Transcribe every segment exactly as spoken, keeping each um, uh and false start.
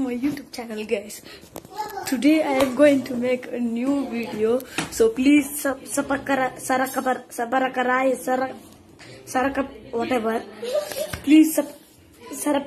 my YouTube channel, guys. Today I am going to make a new video, so please sub sabakara sarakabar sabarakarai sarak sarakap whatever. Please sub sarap.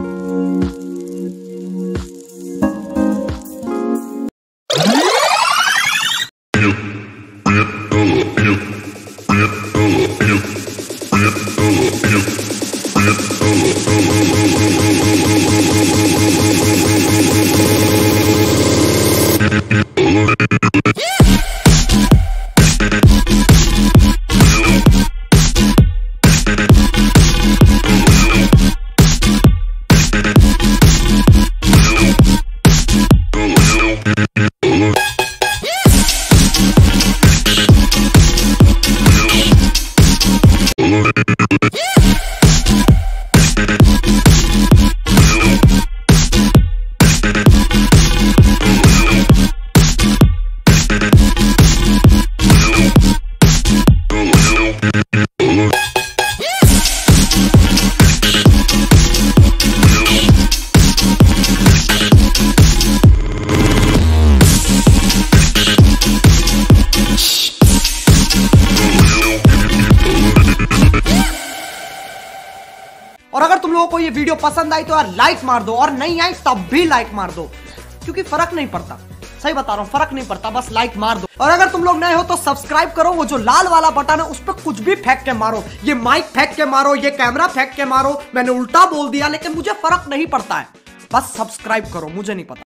और अगर तुम लोगों को ये video पसंद आई तो यार लाइक मार दो, और नहीं आई तब भी लाइक मार दो, क्योंकि फर्क नहीं पड़ता। सही बता रहा हूँ, फर्क नहीं पड़ता, बस लाइक मार दो। और अगर तुम लोग नए हो तो सब्सक्राइब करो, वो जो लाल वाला बटन है उस पर कुछ भी फेंक के मारो, ये माइक फेंक के मारो, ये कैमरा फेंक के मारो। मैंने उल्टा बोल दिया लेकिन मुझे फर्क नहीं पड़ता है, बस सब्सक्राइब करो, मुझे नहीं पता।